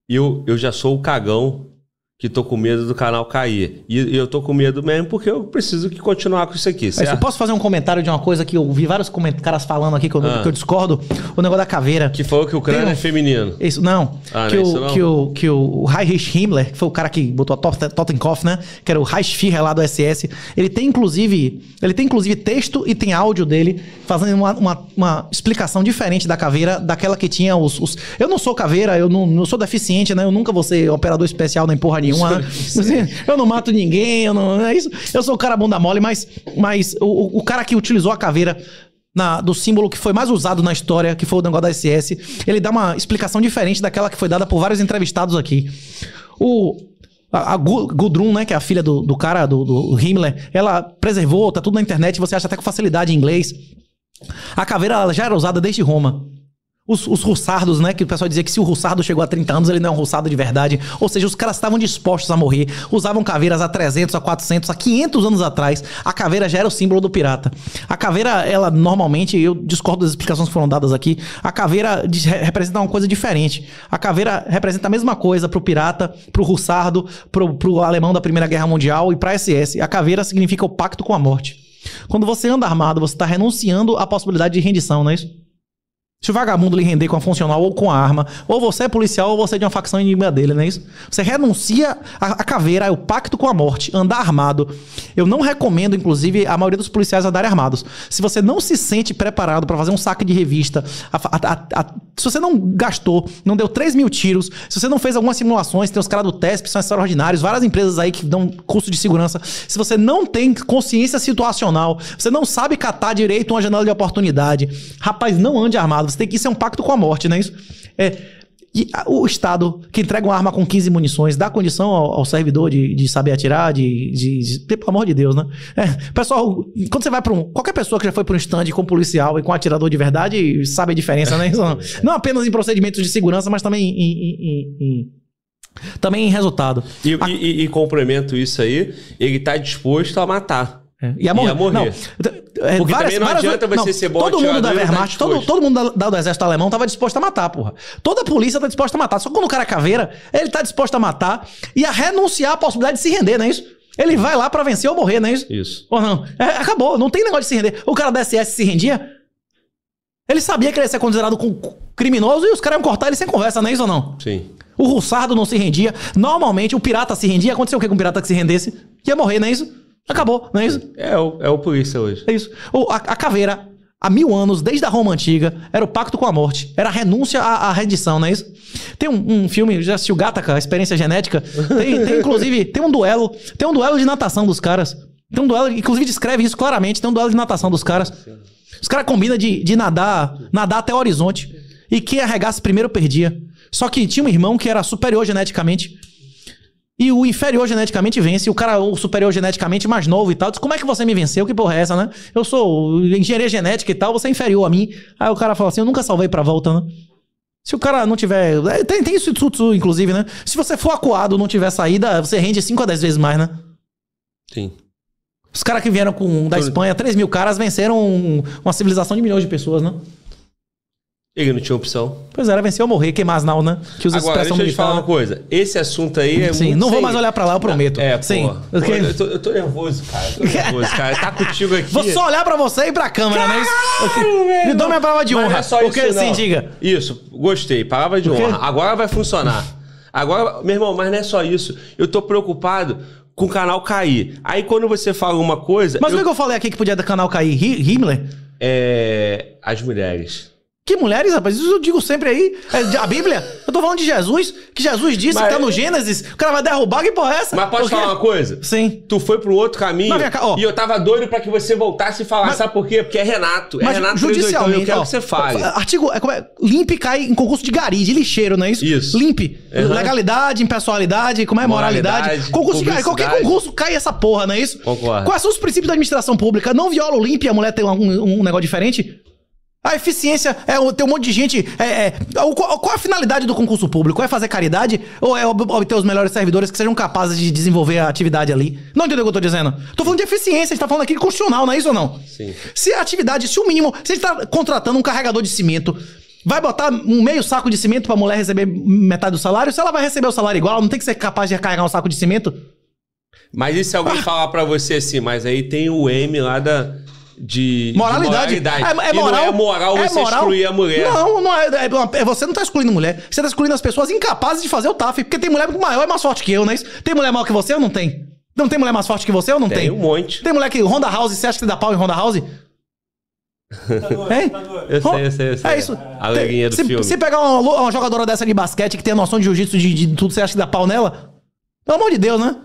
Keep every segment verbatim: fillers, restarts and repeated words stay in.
eu, eu já sou o cagão que tô com medo do canal cair. E, e eu tô com medo mesmo porque eu preciso que continuar com isso aqui, certo? Mas eu posso fazer um comentário de uma coisa que eu vi vários caras falando aqui que eu, ah. que eu discordo? O negócio da caveira. Que falou que o crânio um... é feminino. Isso, não. Ah, que, não o, isso não. que, o, que o Heinrich Himmler, que foi o cara que botou a Totenkopf, né? Que era o Reichsführer lá do S S. Ele tem, inclusive, ele tem, inclusive, texto e tem áudio dele fazendo uma, uma, uma explicação diferente da caveira, daquela que tinha os... os... Eu não sou caveira, eu não, não sou deficiente, né? Eu nunca vou ser operador especial nem porra nenhuma. Eu não mato ninguém, eu não... É isso. Eu sou o cara bunda mole, mas, mas o, o cara que utilizou a caveira na, do símbolo que foi mais usado na história, que foi o negócio da S S, ele dá uma explicação diferente daquela que foi dada por vários entrevistados aqui. O... A Gudrun, né, que é a filha do, do cara, do, do Himmler, ela preservou, tá tudo na internet, você acha até com facilidade em inglês. A caveira ela já era usada desde Roma. Os, os russardos, né, que o pessoal dizia que se o russardo chegou a trinta anos, ele não é um russardo de verdade. Ou seja, os caras estavam dispostos a morrer, usavam caveiras há trezentos, a quatrocentos, a quinhentos anos atrás. A caveira já era o símbolo do pirata. A caveira, ela normalmente, eu discordo das explicações que foram dadas aqui, a caveira de, representa uma coisa diferente. A caveira representa a mesma coisa pro pirata, pro russardo, pro, pro alemão da Primeira Guerra Mundial e pra S S. A caveira significa o pacto com a morte. Quando você anda armado, você está renunciando à possibilidade de rendição, não é isso? Se o vagabundo lhe render com a funcional ou com a arma, ou você é policial ou você é de uma facção inimiga dele, não é isso? Você renuncia a, a caveira, é o pacto com a morte, andar armado. Eu não recomendo, inclusive, a maioria dos policiais andarem armados. Se você não se sente preparado para fazer um saque de revista, a, a, a, a, se você não gastou, não deu três mil tiros, se você não fez algumas simulações, tem os caras do T E S P, são extraordinários, várias empresas aí que dão curso de segurança. Se você não tem consciência situacional, você não sabe catar direito uma janela de oportunidade, rapaz, não ande armado. Você tem que isso é um pacto com a morte, não é isso? É, e o Estado que entrega uma arma com quinze munições dá condição ao, ao servidor de, de saber atirar, de, de, de, de... Pelo amor de Deus, né? É, pessoal, quando você vai para um... Qualquer pessoa que já foi para um stand com policial e com atirador de verdade sabe a diferença, né? Não, não apenas em procedimentos de segurança, mas também em... em, em, em também em resultado. E, a... e, e complemento isso aí, ele tá disposto a matar. É. E a morrer. Ia morrer. Não, é, porque várias, também não várias, adianta você não, ser bom todo mundo da atirador, Wehrmacht, tá todo, todo mundo da, do exército alemão tava disposto a matar, porra. Toda a polícia tá disposta a matar. Só que quando o cara é caveira, ele tá disposto a matar e a renunciar à possibilidade de se render, não é isso? Ele vai lá pra vencer ou morrer, não é isso? Isso. Ou não? É, acabou, não tem negócio de se render. O cara da S S se rendia, ele sabia que ele ia ser considerado criminoso e os caras iam cortar ele sem conversa, não é isso ou não? Sim. O russardo não se rendia. Normalmente o pirata se rendia. Aconteceu o que com o pirata que se rendesse? Ia morrer, não é isso? Acabou, não é isso? É o, é o polícia hoje. É isso. O, a, a caveira, há mil anos, desde a Roma Antiga, era o pacto com a morte. Era a renúncia à, à rendição, não é isso? Tem um, um filme, já assistiu Gattaca, a Experiência Genética? Tem, tem, inclusive, tem um duelo. Tem um duelo de natação dos caras. Tem um duelo, inclusive descreve isso claramente. Tem um duelo de natação dos caras. Os caras combinam de, de nadar, nadar até o horizonte. E quem arregasse primeiro perdia. Só que tinha um irmão que era superior geneticamente. E o inferior geneticamente vence. O cara, o superior geneticamente mais novo e tal, diz, como é que você me venceu? Que porra é essa, né? Eu sou engenharia genética e tal, você é inferior a mim. Aí o cara fala assim, eu nunca salvei pra volta, né? Se o cara não tiver... Tem, tem isso Tsutsu, inclusive, né? Se você for acuado, não tiver saída, você rende cinco a dez vezes mais, né? Sim. Os caras que vieram com, da Espanha, três mil caras, venceram uma civilização de milhões de pessoas, né? Ele não tinha opção. Pois era, vencer ou morrer, queimar as nau, né? Que usa Agora, deixa eu te falar uma coisa. Esse assunto aí é Sim, muito... não vou sem... mais olhar pra lá, eu prometo. É, Sim. pô. Pô, eu, tô, eu tô nervoso, cara. Eu tô nervoso, cara. Tá contigo aqui. Vou só olhar pra você e pra câmera, né? Caralho, Me dou minha palavra de honra. Não é só porque, isso, não. Sim, diga. Isso, gostei. Palavra de honra. Agora vai funcionar. Agora, meu irmão, mas não é só isso. Eu tô preocupado com o canal cair. Aí quando você fala uma coisa... Mas eu... o que eu falei aqui que podia do canal cair? Himmler? É... As mulheres... Que mulheres, rapaz? Isso eu digo sempre aí. É a Bíblia. Eu tô falando de Jesus. Que Jesus disse mas, que tá no Gênesis. O cara vai derrubar, que porra é essa? Mas posso falar uma coisa? Sim. Tu foi pro outro caminho mas, cá, ó, e eu tava doido pra que você voltasse e falasse. Mas, sabe por quê? Porque é Renato. É Renato judicialmente, eu quero ó, que você fale. Artigo... É, é, limpe cai em concurso de gari, de lixeiro, não é isso? Isso. Limpe. Uhum. Legalidade, impessoalidade, como é? Moralidade. Moralidade concurso de gari. Qualquer concurso cai essa porra, não é isso? Concordo. Quais são os princípios da administração pública? Não viola o limpe e a mulher tem um, um, um negócio diferente? A eficiência é ter um monte de gente... É, é, qual, qual a finalidade do concurso público? É fazer caridade? Ou é obter os melhores servidores que sejam capazes de desenvolver a atividade ali? Não entendeu o que eu tô dizendo? Tô falando de eficiência, a gente tá falando aqui de constitucional, não é isso ou não? Sim. Se a atividade, se o mínimo... Se a gente tá contratando um carregador de cimento Vai botar um meio saco de cimento pra mulher receber metade do salário? Se ela vai receber o salário igual, não tem que ser capaz de carregar um saco de cimento? Mas e se alguém ah. falar pra você assim, mas aí tem o M lá da... De moralidade. De moralidade. É, é moral, e não é moral é você moral. excluir a mulher. Não, não é, é, é. Você não tá excluindo mulher. Você tá excluindo as pessoas incapazes de fazer o T A F. Porque tem mulher maior e mais forte que eu, não é isso? Tem mulher maior que você ou não tem? Não tem mulher mais forte que você ou não tem? Tem um monte. Tem mulher que Honda House, você acha que dá pau em Honda House? Tá hein? Tá eu sei, eu sei, eu sei. É isso. A alegria do se, filme. Se pegar uma, uma jogadora dessa de basquete que tem a noção de jiu-jitsu de, de tudo, você acha que dá pau nela? Pelo amor de Deus, né?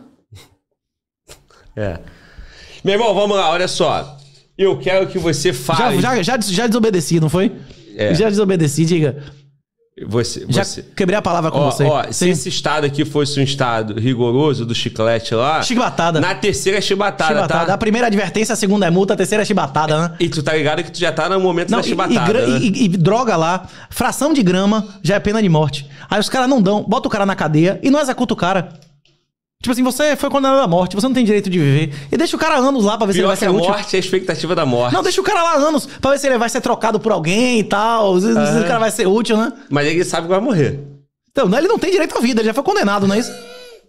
É. Meu irmão, vamos lá, olha só. Eu quero que você fale... Já, já, já, já desobedeci, não foi? É. Já desobedeci, diga. Você, já você... quebrei a palavra com ó, você. Ó, se esse estado aqui fosse um estado rigoroso do chiclete lá... Chibatada. Na terceira é chibatada, chibatada. Tá? A primeira é advertência, a segunda é multa, a terceira é chibatada, né? E tu tá ligado que tu já tá no momento não, da chibatada, e, e, né? e, e droga lá, fração de grama já é pena de morte. Aí os caras não dão, bota o cara na cadeia e não executa o cara. Tipo assim, você foi condenado à morte, você não tem direito de viver. E deixa o cara anos lá pra ver Pior se ele vai ser a útil. A morte é a expectativa da morte. Não, deixa o cara lá anos pra ver se ele vai ser trocado por alguém e tal. Se, ah. se o cara vai ser útil, né? Mas ele sabe que vai morrer. Então, ele não tem direito à vida, ele já foi condenado, não é isso?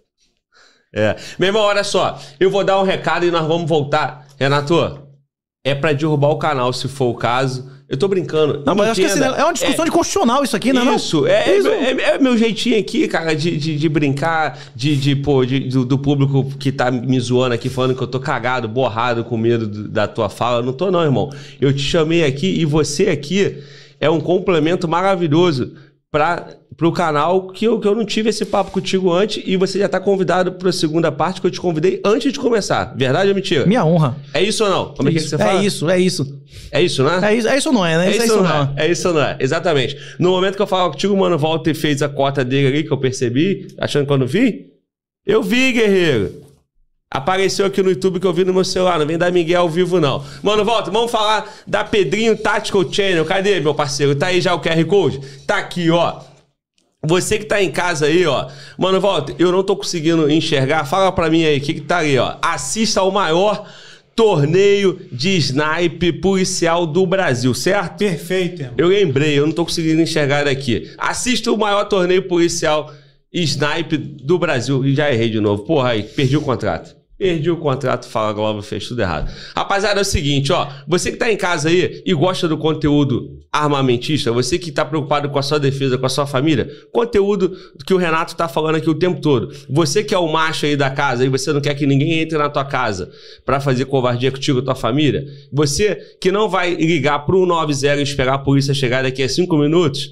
É. Meu irmão, olha só. Eu vou dar um recado e nós vamos voltar. Renato, é pra derrubar o canal, se for o caso. Eu tô brincando. Não, mas eu acho que assim, é uma discussão é, de constitucional isso aqui, né? Isso, é, isso. É, é, é meu jeitinho aqui, cara, de, de, de brincar, de, de, pô, de, do, do público que tá me zoando aqui, falando que eu tô cagado, borrado, com medo do, da tua fala. Eu não tô não, irmão. Eu te chamei aqui e você aqui é um complemento maravilhoso para pro canal que eu, que eu não tive esse papo contigo antes e você já tá convidado para a segunda parte que eu te convidei antes de começar. Verdade ou mentira? Minha honra. É isso ou não? Como é que, isso. que você fala? É isso, é isso. É isso, né? É isso, é isso ou não é, né? É isso, isso, é isso não não é. É isso ou não é. Exatamente. No momento que eu falo contigo, mano, Walter fez a cota dele ali que eu percebi, achando que eu não vi. Eu vi, guerreiro. Apareceu aqui no YouTube que eu vi no meu celular, não vem dar Miguel ao vivo, não. Mano, volta, vamos falar da Pedrinho Tactical Channel. Cadê, meu parceiro? Tá aí já o Q R Code? Tá aqui, ó. Você que tá em casa aí, ó. Mano, volta, eu não tô conseguindo enxergar. Fala pra mim aí, o que que tá aí, ó. Assista ao maior torneio de snipe policial do Brasil, certo? Perfeito, irmão. Eu lembrei, eu não tô conseguindo enxergar daqui. Assista o maior torneio policial snipe do Brasil. E já errei de novo. Porra, aí, perdi o contrato. Perdi o contrato, Fala Globo, fez tudo errado. Rapaziada, é o seguinte, ó. Você que tá em casa aí e gosta do conteúdo armamentista, você que tá preocupado com a sua defesa, com a sua família, conteúdo que o Renato tá falando aqui o tempo todo. Você que é o macho aí da casa e você não quer que ninguém entre na tua casa pra fazer covardia contigo e tua família, você que não vai ligar pro um nove zero e esperar a polícia chegar daqui a cinco minutos,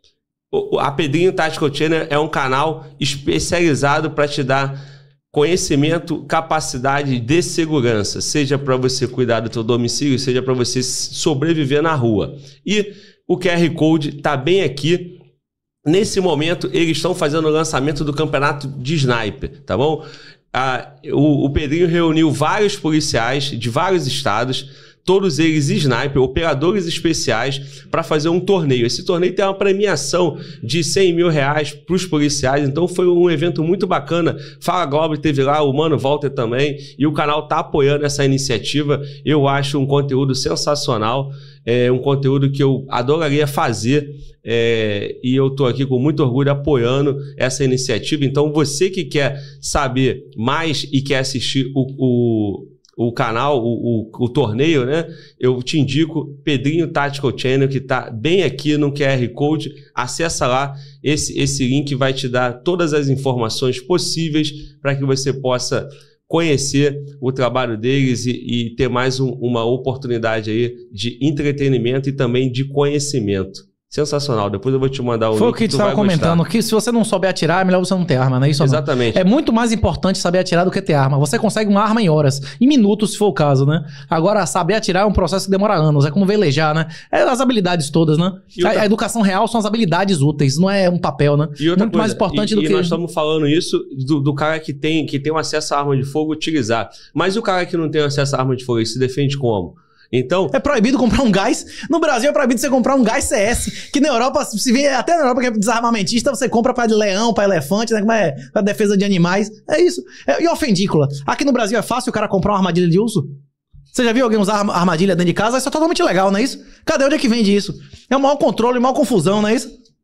a Pedrinho Tactical Channel é um canal especializado pra te dar conhecimento, capacidade de segurança, seja para você cuidar do teu domicílio, seja para você sobreviver na rua. E o Q R Code está bem aqui. Nesse momento, eles estão fazendo o lançamento do campeonato de sniper, tá bom? Ah, o, o Pedrinho reuniu vários policiais de vários estados, todos eles sniper, operadores especiais, para fazer um torneio. Esse torneio tem uma premiação de cem mil reais para os policiais, então foi um evento muito bacana. Fala Globo teve lá, o Mano Walter também, e o canal tá apoiando essa iniciativa. Eu acho um conteúdo sensacional, é um conteúdo que eu adoraria fazer, é, e eu tô aqui com muito orgulho apoiando essa iniciativa. Então você que quer saber mais e quer assistir o, o o canal, o, o, o torneio, né? Eu te indico Pedrinho Tactical Channel, que tá bem aqui no Q R Code. Acessa lá, esse, esse link vai te dar todas as informações possíveis para que você possa conhecer o trabalho deles e, e ter mais um, uma oportunidade aí de entretenimento e também de conhecimento. Sensacional. Depois eu vou te mandar o Foi link. o que tu estava comentando, gostar. Que se você não souber atirar, é melhor você não ter arma, não é isso? Exatamente. Não? É muito mais importante saber atirar do que ter arma. Você consegue uma arma em horas, em minutos, se for o caso, né? Agora, saber atirar é um processo que demora anos. É como velejar, né? É as habilidades todas, né? Outra... A educação real são as habilidades úteis, não é um papel, né? E outra muito coisa, mais importante e, do e que... E nós estamos falando isso do, do cara que tem, que tem um acesso à arma de fogo utilizar. Mas o cara que não tem acesso à arma de fogo, ele se defende como? Então... É proibido comprar um gás. No Brasil é proibido você comprar um gás C S. Que na Europa, se vê até na Europa, que é desarmamentista, você compra pra leão, pra elefante, né? Como é? Pra defesa de animais. É isso. É, e ofendícula. Aqui no Brasil é fácil o cara comprar uma armadilha de urso? Você já viu alguém usar armadilha dentro de casa? Isso é totalmente legal, não é isso? Cadê? Onde é que vende isso? É um mau controle, mau confusão, não é isso?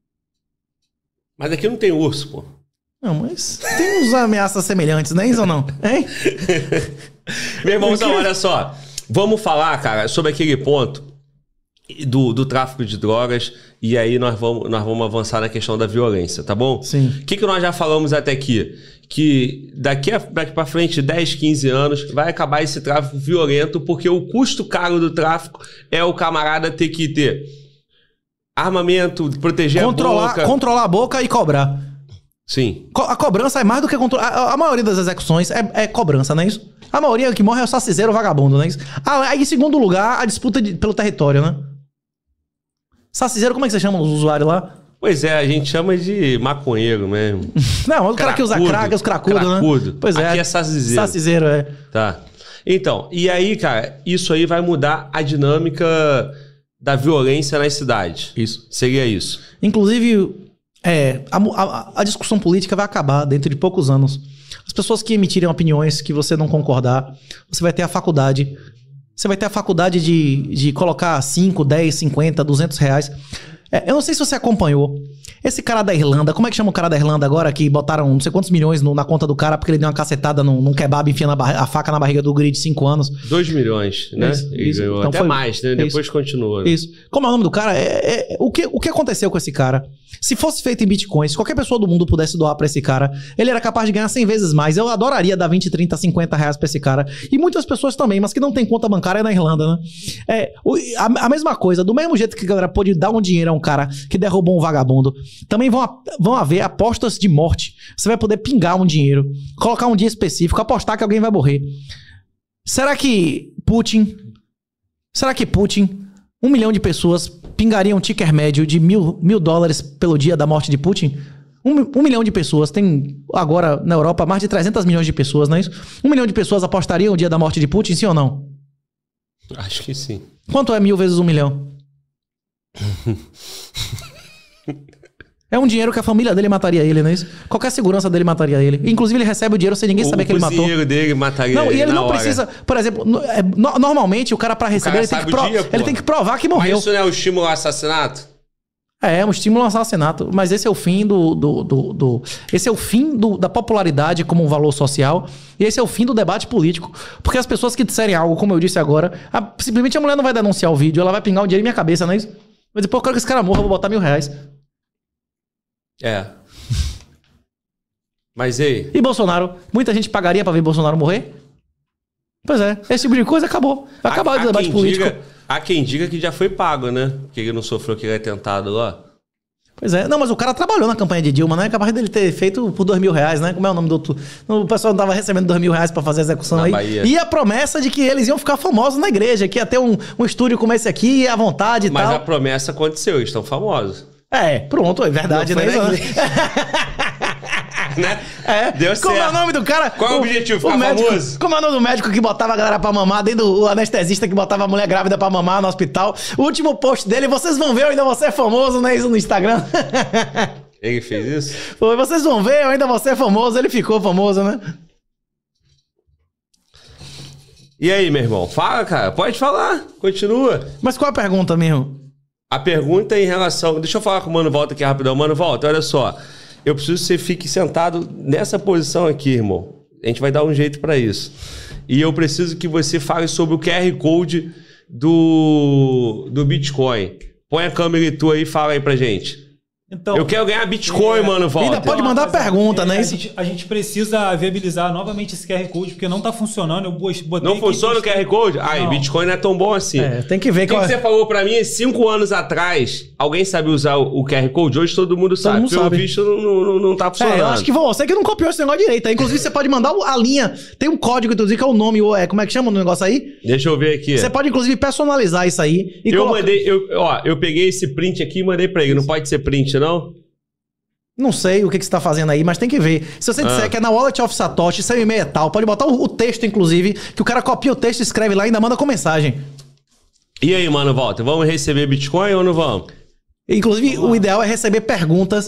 Mas aqui não tem urso, pô. Não, mas tem uns ameaças semelhantes, não é isso ou não? Hein? Meu irmãozão, olha só. Vamos falar, cara, sobre aquele ponto do, do tráfico de drogas. E aí nós vamos, nós vamos avançar na questão da violência, tá bom? Sim. O que, que nós já falamos até aqui? Que daqui, a, daqui pra frente, dez, quinze anos, vai acabar esse tráfico violento, porque o custo caro do tráfico é o camarada ter que ter armamento, proteger controlar, a boca. Controlar a boca e cobrar. Sim. A cobrança é mais do que controlar. A, a maioria das execuções é, é cobrança, não é isso? A maioria que morre é o saciseiro, o vagabundo, não é isso? Ah, aí, em segundo lugar, a disputa de, pelo território, né? Saciseiro, como é que você chama os usuários lá? Pois é, a gente chama de maconheiro mesmo. Não, mas o cara que usa crack, os cracudos, cracudo. né? Pois é. Aqui é saciseiro. Saciseiro, é. Tá. Então, e aí, cara, isso aí vai mudar a dinâmica da violência nas cidades. Isso. Seria isso. Inclusive, é, a, a, a discussão política vai acabar dentro de poucos anos. As pessoas que emitirem opiniões que você não concordar, você vai ter a faculdade. Você vai ter a faculdade de, de colocar cinco, dez, cinquenta, duzentos reais. É, eu não sei se você acompanhou. Esse cara da Irlanda, como é que chama o cara da Irlanda agora? Que botaram não sei quantos milhões no, na conta do cara porque ele deu uma cacetada num, num kebab enfiando a, barra, a faca na barriga do guri de cinco anos. dois milhões, né? Isso, Ele isso. ganhou Então até foi, mais, né? Depois isso, continua. Né? Isso. Como é o nome do cara? É, é, o, que, o que aconteceu com esse cara? Se fosse feito em Bitcoin, se qualquer pessoa do mundo pudesse doar pra esse cara, ele era capaz de ganhar cem vezes mais. Eu adoraria dar vinte, trinta, cinquenta reais pra esse cara. E muitas pessoas também, mas que não tem conta bancária na Irlanda, né? É, o, a, a mesma coisa, do mesmo jeito que a galera pode dar um dinheiro a um cara que derrubou um vagabundo, também vão, vão haver apostas de morte. Você vai poder pingar um dinheiro, colocar um dia específico, apostar que alguém vai morrer. Será que Putin... Será que Putin... Um milhão de pessoas pingariam um ticker médio de mil, mil dólares pelo dia da morte de Putin? Um, um milhão de pessoas. Tem agora na Europa mais de trezentos milhões de pessoas, não é isso? Um milhão de pessoas apostariam o dia da morte de Putin, sim ou não? Acho que sim. Quanto é mil vezes um milhão? É um dinheiro que a família dele mataria ele, não é isso? Qualquer segurança dele mataria ele. Inclusive, ele recebe o dinheiro sem ninguém o, saber o que ele matou. O cozinheiro dele mataria não, ele. E ele não hora. precisa. Por exemplo, no, é, no, normalmente o cara, pra receber, ele, tem que, pro, dia, ele tem que provar que morreu. Mas isso não é o estímulo ao assassinato? É, é um estímulo ao assassinato. Mas esse é o fim do. do, do, do esse é o fim do, da popularidade como um valor social. E esse é o fim do debate político. Porque as pessoas que disserem algo, como eu disse agora, a, simplesmente a mulher não vai denunciar o vídeo, ela vai pingar o dinheiro em minha cabeça, não é isso? Vai dizer, pô, eu quero que esse cara morra, eu vou botar mil reais. É. Mas e aí? E Bolsonaro? Muita gente pagaria pra ver Bolsonaro morrer? Pois é, esse tipo de coisa acabou. Vai acabar o debate político. Diga, há quem diga que já foi pago, né? Que ele não sofreu aquele atentado lá. Pois é. Não, mas o cara trabalhou na campanha de Dilma, né? É capaz dele ter feito por dois mil reais, né? Como é o nome do outro? O pessoal não tava recebendo dois mil reais pra fazer a execução na aí. Bahia. E a promessa de que eles iam ficar famosos na igreja, que ia ter um, um estúdio como esse aqui, à vontade e mas tal. Mas a promessa aconteceu, eles estão famosos. É, pronto, é verdade, não né? né? É. Deu Como certo. é o nome do cara? Qual é o, o objetivo? Ficar o médico, famoso? Como é o nome do médico que botava a galera pra mamar, dentro do anestesista que botava a mulher grávida pra mamar no hospital? O último post dele, vocês vão ver, eu ainda vou ser famoso, né? Isso no Instagram. Ele fez isso? Foi, vocês vão ver, eu ainda vou ser famoso. Ele ficou famoso, né? E aí, meu irmão? Fala, cara. Pode falar. Continua. Mas qual a pergunta mesmo? A pergunta é em relação... Deixa eu falar com o Mano Volta aqui rapidão. Mano Volta, olha só. Eu preciso que você fique sentado nessa posição aqui, irmão. A gente vai dar um jeito pra isso. E eu preciso que você fale sobre o Q R Code do, do Bitcoin. Põe a câmera tua aí e fala aí pra gente. Então, eu quero ganhar Bitcoin, é, mano, Volta. Ainda pode mandar pergunta, é, né? A gente, a gente precisa viabilizar novamente esse Q R Code, porque não tá funcionando. Eu botei não funciona o Q R Code? Ai, não. Bitcoin não é tão bom assim. É, tem que ver o que, qual... que você falou pra mim cinco anos atrás? Alguém sabe usar o Q R Code? Hoje todo mundo sabe. mundo Pelo sabe. visto não, não, não tá funcionando. É, eu acho que você que não copiou esse negócio direito. Inclusive, você pode mandar a linha. Tem um código, inclusive, que é o nome. É, como é que chama o negócio aí? Deixa eu ver aqui. Você pode, inclusive, personalizar isso aí. E eu coloca... mandei, eu, ó, eu peguei esse print aqui e mandei pra ele. Não pode ser print, não? Não sei o que, que você tá fazendo aí, mas tem que ver. Se você disser Ah. que é na Wallet of Satoshi, seu e-mail é tal, pode botar o, o texto, inclusive, que o cara copia o texto, escreve lá e ainda manda com mensagem. E aí, mano, Walter, vamos receber Bitcoin ou não vamos? Inclusive, o ideal é receber perguntas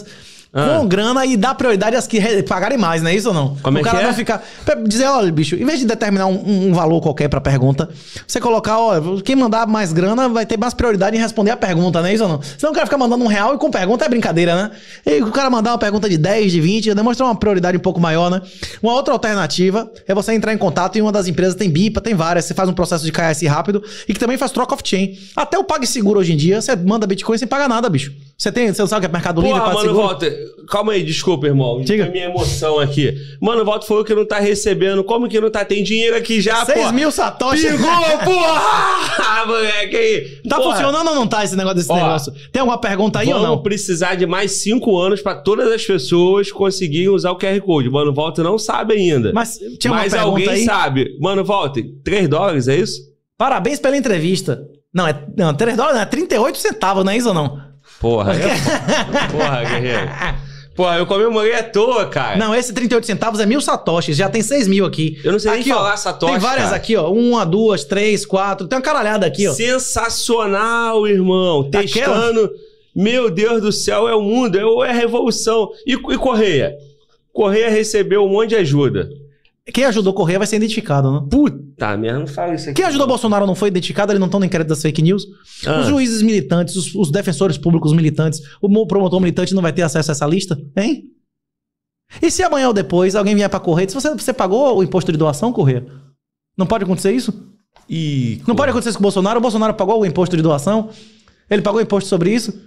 ah. com grana e dar prioridade às que re- pagarem mais, não é isso ou não? Como o é cara que é? não ficar... Pra dizer, olha, bicho, em vez de determinar um, um valor qualquer pra pergunta, você colocar, olha, quem mandar mais grana vai ter mais prioridade em responder a pergunta, não é isso ou não? Senão o cara fica mandando um real e com pergunta é brincadeira, né? E o cara mandar uma pergunta de dez, de vinte, demonstra uma prioridade um pouco maior, né? Uma outra alternativa é você entrar em contato em uma das empresas, tem BIPA, tem várias, você faz um processo de K S rápido e que também faz troca off-chain. Até o PagSeguro hoje em dia, você manda Bitcoin sem pagar nada, bicho. Você tem, você sabe o que é Mercado Livre, Porra, PagSeguro? mano, Walter, calma aí, desculpa, irmão. Diga. A minha emoção aqui. Mano, o Walter falou que não tá recebendo. Como que não tá? Tem dinheiro aqui já, pô. seis mil satoshis. Pingou, porra! Moleque aí. Tá Porra. funcionando ou não tá esse negócio desse Ó, negócio? Tem alguma pergunta aí ou Vamos não? precisar de mais cinco anos pra todas as pessoas conseguirem usar o Q R Code. Mano, o Walter não sabe ainda. Mas tinha uma Mas pergunta alguém aí. sabe. Mano, Walter, três dólares, é isso? Parabéns pela entrevista. Não, é não, três dólares, não, é trinta e oito centavos, não é isso ou não? Porra, é foda. Porra, guerreiro. Porra, eu comemorei à toa, cara. Não, esse trinta e oito centavos é mil satoshis, já tem seis mil aqui. Eu não sei aqui, nem ó, falar satoshi, tem várias cara. aqui, ó. Uma, duas, três, quatro. Tem uma caralhada aqui, ó. Sensacional, irmão. Aquela? Testando. Meu Deus do céu, é o mundo, é, é a revolução. E, e Correia? Correia recebeu um monte de ajuda. Quem ajudou Correia vai ser identificado, né? Puta merda, não fala isso aqui. Quem ajudou Bolsonaro não foi identificado, eles não estão no inquérito das fake news. Ah. Os juízes militantes, os, os defensores públicos militantes, o promotor militante não vai ter acesso a essa lista, hein? E se amanhã ou depois alguém vier pra Correia, se você, você pagou o imposto de doação, Correia? Não pode acontecer isso? Ih, Não pode acontecer isso com o Bolsonaro? O Bolsonaro pagou o imposto de doação? Ele pagou imposto sobre isso?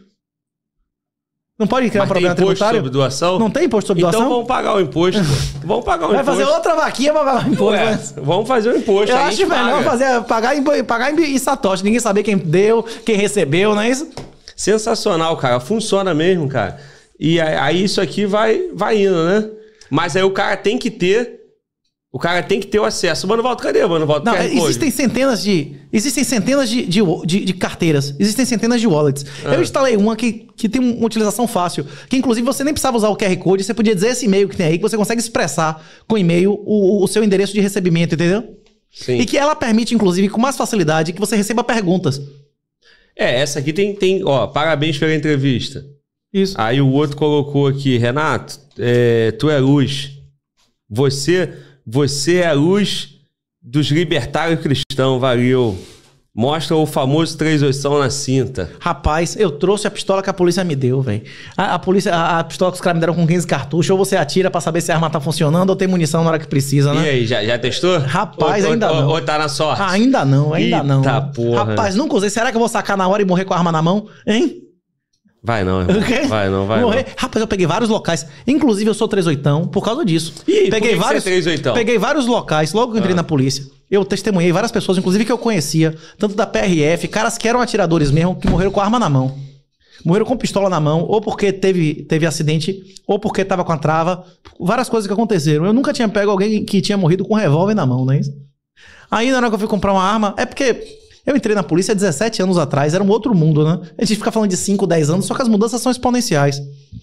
Não pode criar um Mas tem problema imposto tributário? sobre doação? Não tem imposto sobre Então doação? vamos pagar o imposto, pô. Vamos pagar o Vai imposto. fazer outra vaquinha pra pagar o imposto. Ué, mas- vamos fazer o imposto. Eu aí a acho gente melhor paga. fazer, pagar, em, pagar em, em satoshi. Ninguém saber quem deu, quem recebeu, não é isso? Sensacional, cara. Funciona mesmo, cara. E aí, aí isso aqui vai, vai indo, né? Mas aí o cara tem que ter... O cara tem que ter o acesso. Mano, Walter, cadê, mano? Walter, Não, Q R Code? existem centenas de. Existem centenas de, de, de- de carteiras. Existem centenas de wallets. Ah. Eu instalei uma que, que tem uma utilização fácil. Que inclusive você nem precisava usar o Q R Code. Você podia dizer esse e-mail que tem aí, que você consegue expressar com e-mail o, o seu endereço de recebimento, entendeu? Sim. E que ela permite, inclusive, com mais facilidade, que você receba perguntas. É, essa aqui tem, tem... Ó, parabéns pela entrevista. Isso. Aí o outro colocou aqui, Renato, é, tu é luz. Você, você é a luz dos libertários cristãos, valeu. Mostra o famoso três oitão na cinta. Rapaz, eu trouxe a pistola que a polícia me deu, velho. A, a polícia, a, a pistola que os caras me deram com quinze cartuchos, ou você atira pra saber se a arma tá funcionando ou tem munição na hora que precisa, E né? aí, já, já testou? Rapaz, ou, ainda ou, não. Ou tá na sorte? Ainda não, ainda Eita não. porra. Rapaz, nunca usei. Será que eu vou sacar na hora e morrer com a arma na mão? Hein? Vai não, irmão. O quê? Vai não, vai Morrer. não. Rapaz, eu peguei vários locais. Inclusive, eu sou três oitão por causa disso. E aí, por peguei que que vários, você é três oitão? Peguei vários locais, logo que eu entrei Ah. na polícia. Eu testemunhei várias pessoas, inclusive que eu conhecia, tanto da P R F, caras que eram atiradores mesmo, que morreram com arma na mão. Morreram com pistola na mão, ou porque teve, teve acidente, ou porque tava com a trava. Várias coisas que aconteceram. Eu nunca tinha pego alguém que tinha morrido com um revólver na mão, não é isso? Aí, na hora que eu fui comprar uma arma, é porque eu entrei na polícia há dezessete anos atrás, era um outro mundo, né? A gente fica falando de cinco, dez anos, só que as mudanças são exponenciais.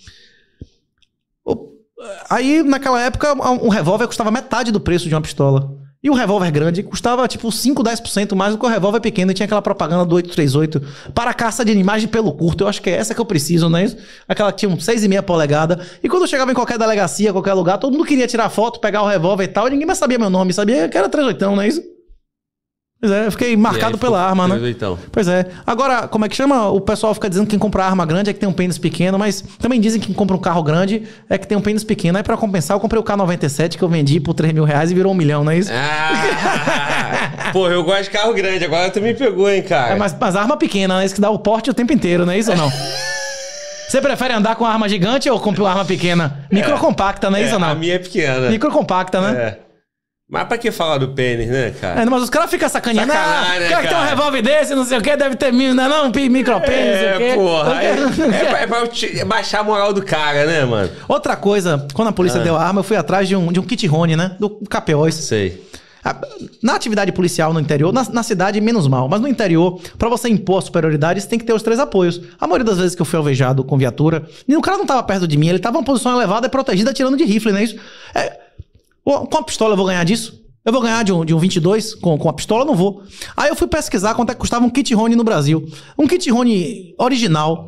O- Aí, naquela época, um revólver custava metade do preço de uma pistola. E um revólver grande custava tipo cinco, dez por cento mais do que o revólver pequeno. E tinha aquela propaganda do oito três oito para caça de animais de pelo curto. Eu acho que é essa que eu preciso, não é isso? Aquela que tinha um seis e meia polegada. E quando eu chegava em qualquer delegacia, qualquer lugar, todo mundo queria tirar foto, pegar o revólver e tal. E ninguém mais sabia meu nome, sabia que era três oitão, não é isso? Pois é, eu fiquei marcado pela arma, né? três oitão. Pois é. Agora, como é que chama? O pessoal fica dizendo que quem compra arma grande é que tem um pênis pequeno, mas também dizem que quem compra um carro grande é que tem um pênis pequeno. Aí pra compensar, eu comprei o K noventa e sete que eu vendi por três mil reais e virou um milhão, não é isso? Ah, pô, eu gosto de carro grande, agora tu me pegou, hein, cara. É, mas, mas arma pequena, né? Isso que dá o porte o tempo inteiro, não é isso ou não? Você prefere andar com arma gigante ou comprar uma arma pequena? Microcompacta, não é isso ou não? A minha é pequena. Microcompacta, né? É. Mas pra que falar do pênis, né, cara? É, mas os caras ficam sacaneando. Sacanagem, Ah, né, o cara que tem um cara? revólver desse, não sei o que, deve ter mil, não é não? Micropênis, não sei o É, quê. porra. É, Porque- é, pra, é pra eu te- baixar a moral do cara, né, mano? Outra coisa, quando a polícia Ah. deu a arma, eu fui atrás de um, de um kit Rony, né? Do K P O. Sei. Na atividade policial no interior, na, na cidade, menos mal. Mas no interior, pra você impor a superioridade, você tem que ter os três apoios. A maioria das vezes que eu fui alvejado com viatura, e o cara não tava perto de mim, ele tava em uma posição elevada e protegida, atirando de rifle, não é isso? É, com a pistola eu vou ganhar disso? Eu vou ganhar de um, de um vinte e dois com, com a pistola? Não vou. Aí eu fui pesquisar quanto é que custava um kit Rony no Brasil. Um kit Rony original,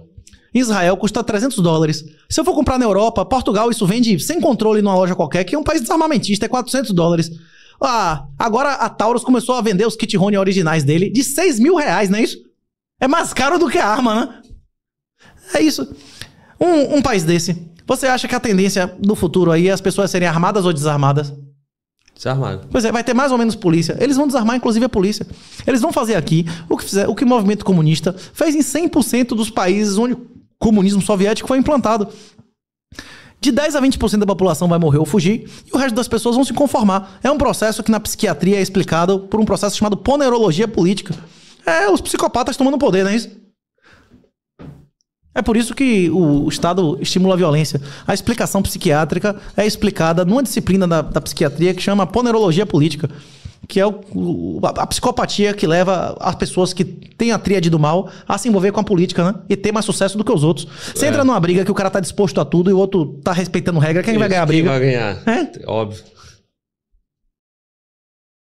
Israel custa trezentos dólares. Se eu for comprar na Europa, Portugal, isso vende sem controle numa loja qualquer, que é um país desarmamentista, é quatrocentos dólares. Ah, agora a Taurus começou a vender os kit Rony originais dele de seis mil reais, não é isso? É mais caro do que a arma, né? É isso. Um, um país desse, você acha que a tendência do futuro aí é as pessoas serem armadas ou desarmadas? Desarmado. Pois é, vai ter mais ou menos polícia. Eles vão desarmar, inclusive, a polícia. Eles vão fazer aqui o que, fizer, o, que o movimento comunista fez em cem por cento dos países onde o comunismo soviético foi implantado. De dez a vinte por cento da população vai morrer ou fugir, e o resto das pessoas vão se conformar. É um processo que na psiquiatria é explicado por um processo chamado ponerologia política. É os psicopatas tomando poder, não é isso? É por isso que o Estado estimula a violência. A explicação psiquiátrica é explicada numa disciplina da, da psiquiatria que chama ponerologia política, que é o, o, a, a psicopatia que leva as pessoas que têm a tríade do mal a se envolver com a política, né? E ter mais sucesso do que os outros. Você é. entra numa briga que o cara tá disposto a tudo e o outro tá respeitando regra, quem isso, vai ganhar a briga? Quem vai ganhar? É? Óbvio.